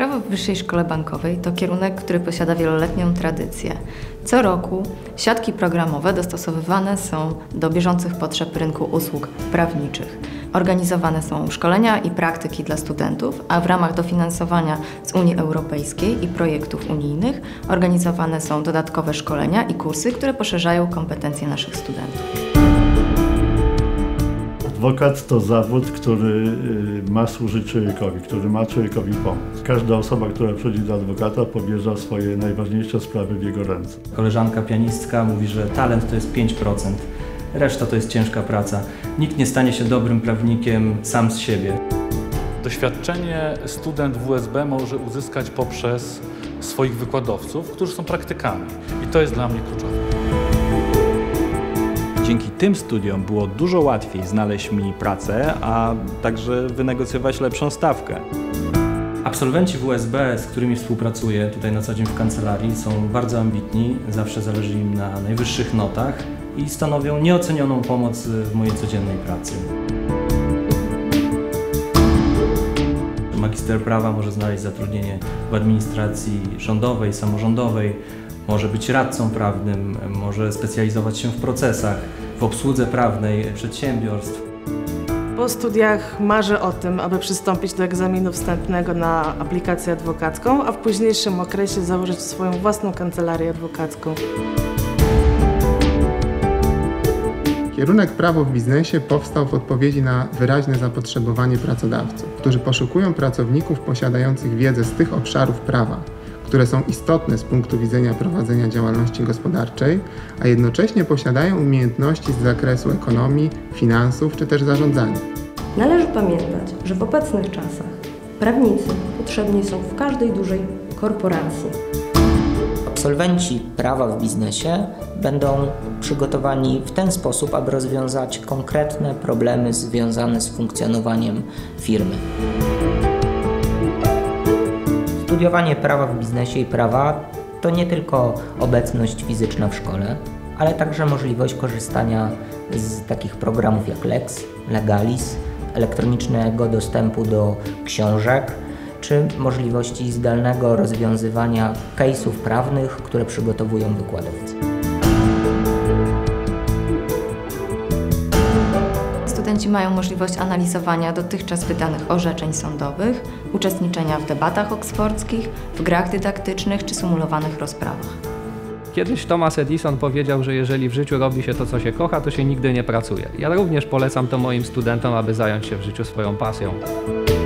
Prawo w Wyższej Szkole Bankowej to kierunek, który posiada wieloletnią tradycję. Co roku siatki programowe dostosowywane są do bieżących potrzeb rynku usług prawniczych. Organizowane są szkolenia i praktyki dla studentów, a w ramach dofinansowania z Unii Europejskiej i projektów unijnych organizowane są dodatkowe szkolenia i kursy, które poszerzają kompetencje naszych studentów. Adwokat to zawód, który ma służyć człowiekowi, który ma człowiekowi pomóc. Każda osoba, która przychodzi do adwokata, powierza swoje najważniejsze sprawy w jego ręce. Koleżanka pianistka mówi, że talent to jest 5%, reszta to jest ciężka praca. Nikt nie stanie się dobrym prawnikiem sam z siebie. Doświadczenie student WSB może uzyskać poprzez swoich wykładowców, którzy są praktykami. I to jest dla mnie kluczowe. Dzięki tym studiom było dużo łatwiej znaleźć mi pracę, a także wynegocjować lepszą stawkę. Absolwenci WSB, z którymi współpracuję tutaj na co dzień w kancelarii, są bardzo ambitni, zawsze zależy im na najwyższych notach i stanowią nieocenioną pomoc w mojej codziennej pracy. Magister prawa może znaleźć zatrudnienie w administracji rządowej, samorządowej, może być radcą prawnym, może specjalizować się w procesach, w obsłudze prawnej przedsiębiorstw. Po studiach marzę o tym, aby przystąpić do egzaminu wstępnego na aplikację adwokacką, a w późniejszym okresie założyć swoją własną kancelarię adwokacką. Kierunek Prawo w biznesie powstał w odpowiedzi na wyraźne zapotrzebowanie pracodawców, którzy poszukują pracowników posiadających wiedzę z tych obszarów prawa, które są istotne z punktu widzenia prowadzenia działalności gospodarczej, a jednocześnie posiadają umiejętności z zakresu ekonomii, finansów czy też zarządzania. Należy pamiętać, że w obecnych czasach prawnicy potrzebni są w każdej dużej korporacji. Absolwenci prawa w biznesie będą przygotowani w ten sposób, aby rozwiązać konkretne problemy związane z funkcjonowaniem firmy. Studiowanie prawa w biznesie i prawa to nie tylko obecność fizyczna w szkole, ale także możliwość korzystania z takich programów jak Lex, Legalis, elektronicznego dostępu do książek, czy możliwości zdalnego rozwiązywania case'ów prawnych, które przygotowują wykładowcy. Studenci mają możliwość analizowania dotychczas wydanych orzeczeń sądowych, uczestniczenia w debatach oksfordzkich, w grach dydaktycznych czy symulowanych rozprawach. Kiedyś Thomas Edison powiedział, że jeżeli w życiu robi się to, co się kocha, to się nigdy nie pracuje. Ja również polecam to moim studentom, aby zająć się w życiu swoją pasją.